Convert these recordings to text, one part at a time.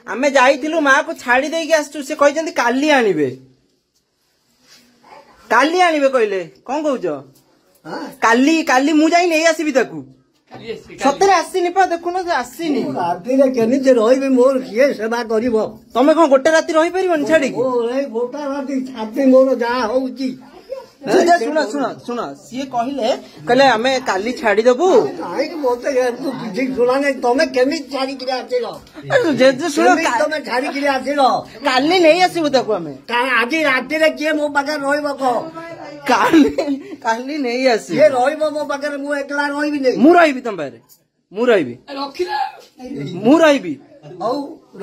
आमे जाइथिलु माँ को छाड़ी देकी आसचु से कहते काली आनिबे कहले कौन कहूच काली काली मु जाई नहीं आसीबी ताकू सतरे आसीनी पा देखुन आसीनी राति रे केनिते रहिबे मोर किए सेवा करिवो तमे कोन गोटे राति रहि परिबन छाड़ी ओ रे गोटा राति छाती मोर जा होउची सुना सुना सुना सी कहले आमे काली छाड़ी देबू आई मोते तू किछि सुना नै तमे केमि छाड़ी किरा आछिलो जे सुना तमे छाड़ी किरा आछिलो काली नहीं आसीबो ताकू आमे आज राति रे के मो पाखे रहिबो को काली नहीं आसी ये रहिबो मो पाखे मु एकला रहिबी नै मु रहिबी तम पारे मु रहिबी मु रहिबी औ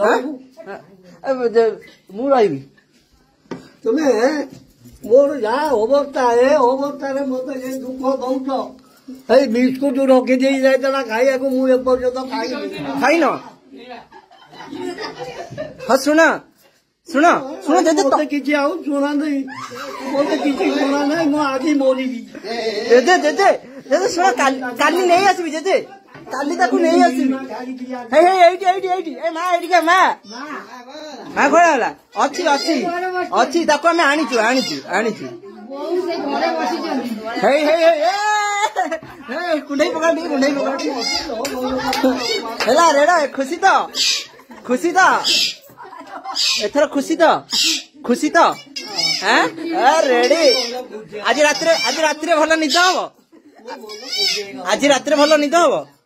रहबू मु रहिबी तुमे मोर जा अवस्था है अवस्था रे मते जे दुख दउछ ए बिस्कुट रखि देई जायतला खाइया को मु एपर्यंत खाइ न हां सुना सुना सुना जे मते किछि आउ सुना नै मते किछि सुना नै मु आजी मोरीबी जे सुना काली नहीं आसीबी जे काली ताकू नहीं आसीबी हे हे एइटी ए मां एइटी के मां मां कोला होला अछि ताकू हमें आनिचु हे कुंडई पका हेला रेडा खुशी तो एथर खुशी तो हैं रेडी आज रात्रे भल निद हबो आज रात्रे भल निद हबो